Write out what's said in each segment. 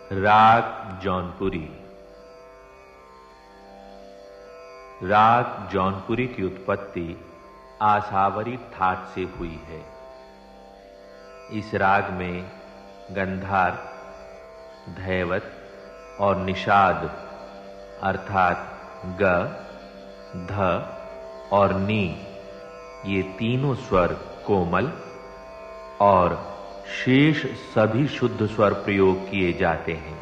राग जौनपुरी। राग जौनपुरी की उत्पत्ति आसावरी ठाट से हुई है। इस राग में गंधार, धैवत और निषाद अर्थात ग, ध और नी ये तीनों स्वर कोमल और शेष सभी शुद्ध स्वर प्रयोग किए जाते हैं।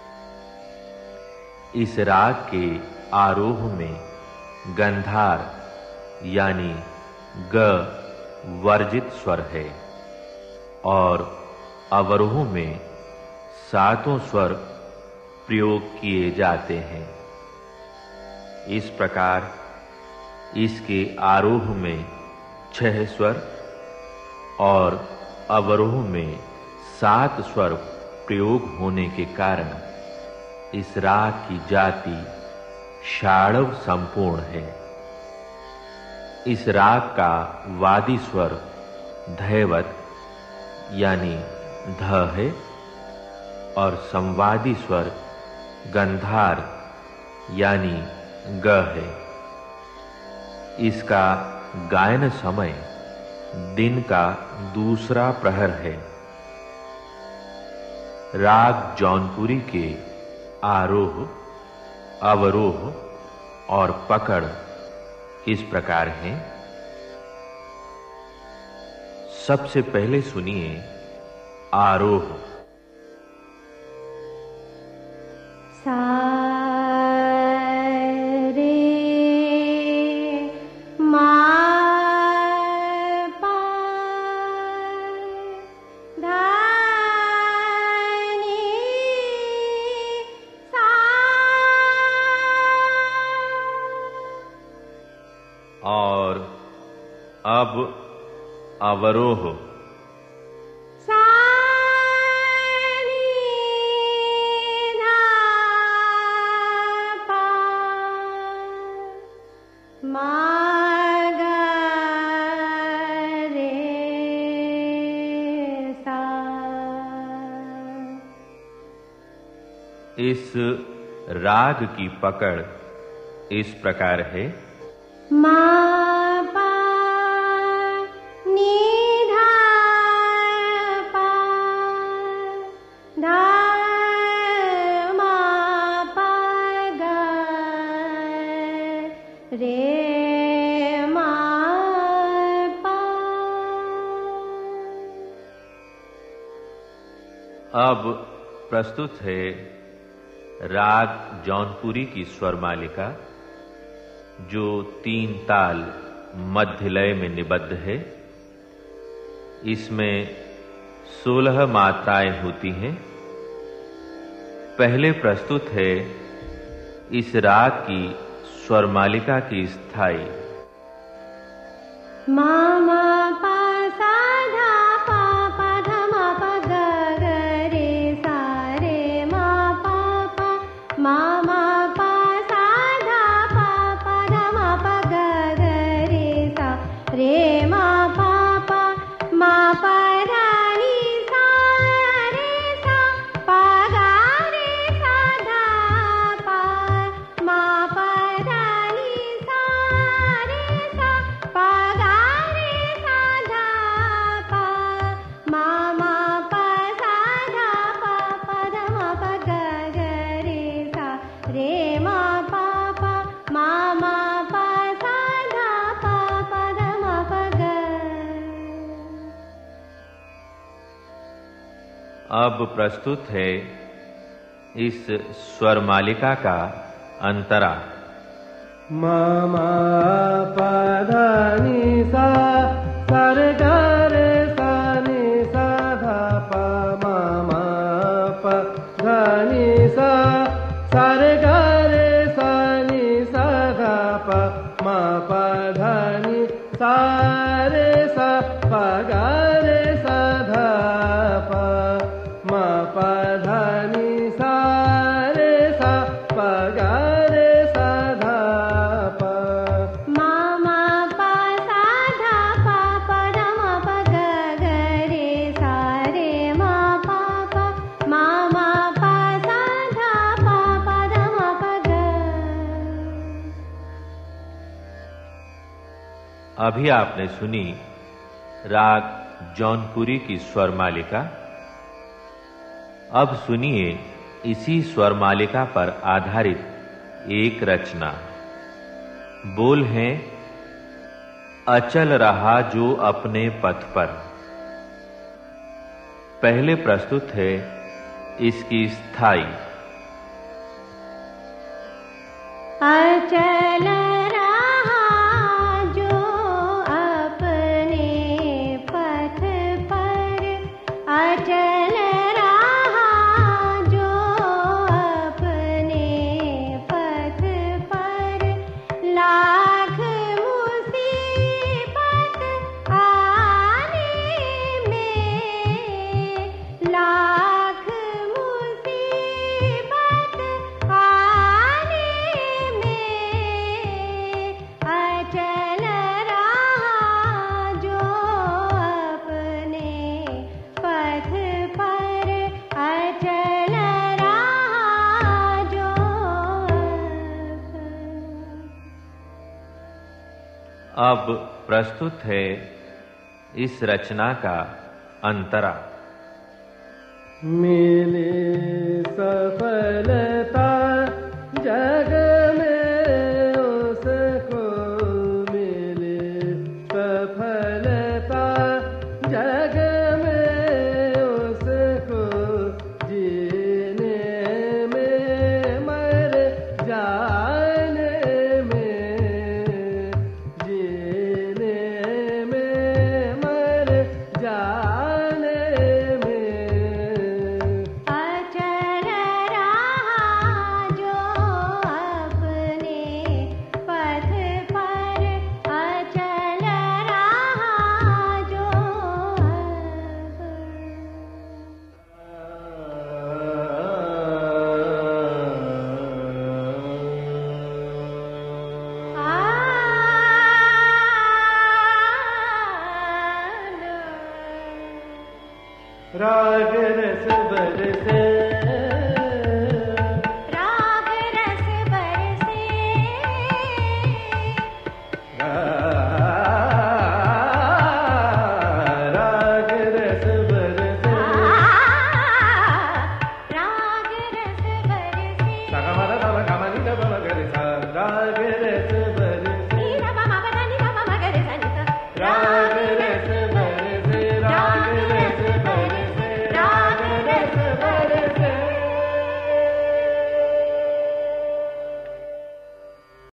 इस राग के आरोह में गंधार यानी ग वर्जित स्वर है और अवरोह में सातों स्वर प्रयोग किए जाते हैं। इस प्रकार इसके आरोह में 6 स्वर और अवरोह में 7 स्वर प्रयोग होने के कारण इस राग की जाति षाड़व संपूर्ण है। इस राग का वादी स्वर धैवत यानी ध है और संवादी स्वर गंधार यानी ग है। इसका गायन समय दिन का दूसरा प्रहर है। राग जौनपुरी के आरोह, अवरोह और पकड़ इस प्रकार हैं। सबसे पहले सुनिए आरोह। और अब अवरोह। इस राग की पकड़ इस प्रकार है। अब प्रस्तुत है राग जौनपुरी की स्वर मालिका जो 3 ताल मध्य लय में निबद्ध है। इसमें 16 मात्राएं होती हैं। पहले प्रस्तुत है इस राग की स्वर मालिका की स्थाई। मा मा पा सा धा पा पा धा मा पा ग ग रे सा रे मा पा पा मा मा पा सा धा पा पा धा मा पा ग ग रे सा रे मा पा पा मा पा धा नी सा रे सा पा गा रे सा धा पा मा पा धा नी सा रे सा पा गा रे सा धा पा मा मा पा सा धा पा पा धा मा पा ग ग रे सा रे मा पा पा मा मा पा सा धा पा पा धा मा पा ग। अब प्रस्तुत है इस स्वर मालिका का अंतरा। मा मा पा धा नी सा रे गा रे सा नी सा धा पा मा मा पा धा नी सा रे गा रे सा नी सा धा पा मा पा धा नी सा रे सा पा गा रे सा धा पा मा पा धा नी सा रे सा पा गा रे सा धा पा मा मा पा सा धा पा पा धा मा अभी आपने सुनी राग जौनपुरी की स्वर मालिका। अब सुनिए इसी स्वर मालिका पर आधारित एक रचना। बोल हैं अचल रहा जो अपने पथ पर। पहले प्रस्तुत है इसकी स्थाई। अचल रहा जो अपने पथ पर, अचल रहा जो अपने पथ पर, लाख मुसीबत आने में, लाख मुसीबत आने में, अचल रहा जो अपने पथ पर, अचल रहा जो अब प्रस्तुत है इस रचना का अंतरा। मिले